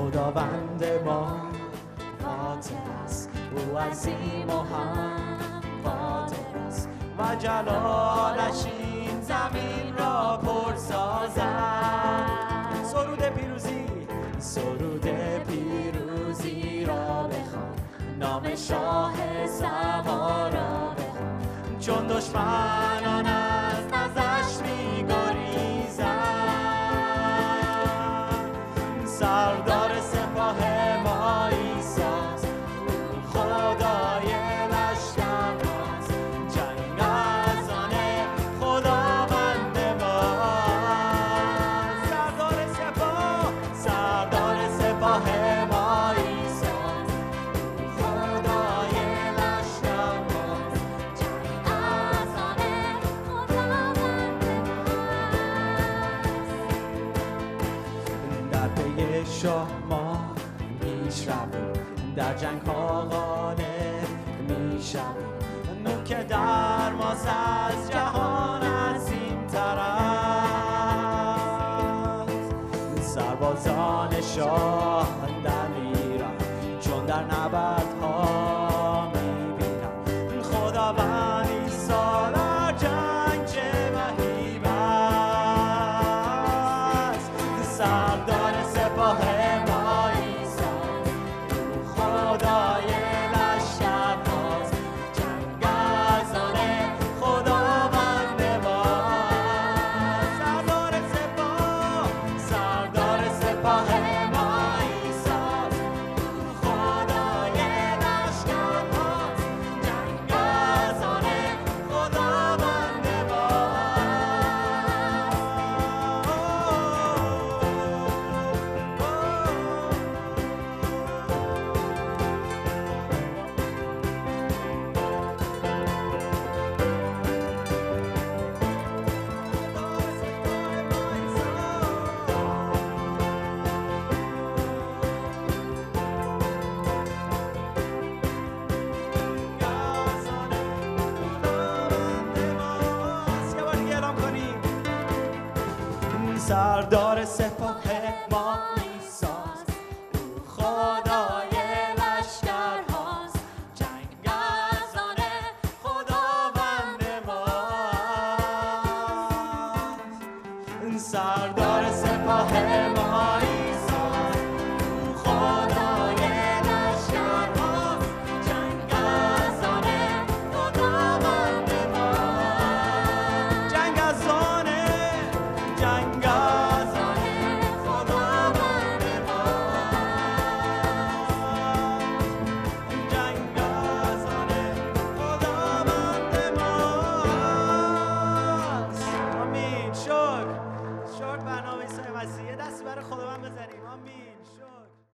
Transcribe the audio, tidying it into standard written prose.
خداوند ما قادر است، او عظیم و هم قادر است و جلالش این زمین را پر سازد. سرود پیروزی، سرود پیروزی را بخوان، نام شاه سما را بخوان، چون دشمنان از نزدش می‌گریزند. سردار سپاه ما عیساست، خدای لشکر ماست، جنگ از آن خداوند ماست. سردار سپاه ما عیساست، خدای لشکر ماست، جنگ از آن خداوند ماست. در پی شاه ما میشرویم، در جنگ ها غالب میشویم، نوک در ماست از جهان عظیم‌تر است. سربازان شاه در میرم، چون در نبردها میبینم، خداوند عیسی در جنگ چه مهیب است. سردار سپاه ما عیساست، خدای لشکر ماست، جنگ از آن خداوند ماست. سردار سپاه ما عیساست، خدای لشکر ماست، جنگ از آن خداوند سردار سپاه ما عیساست، او خدای لشکر هاست، جنگ از آن خداوند ماست. سردار سپاه ما عیساست، او خدای لشکر هاست، جنگ از آن خداوند ماست. جنگ از آن خداوند ماست. جنگ از آن خداوند ماست. آمین. شکر برنامه عیسی مسیح. یه دست برای خداوند بزنیم. آمین. شکر.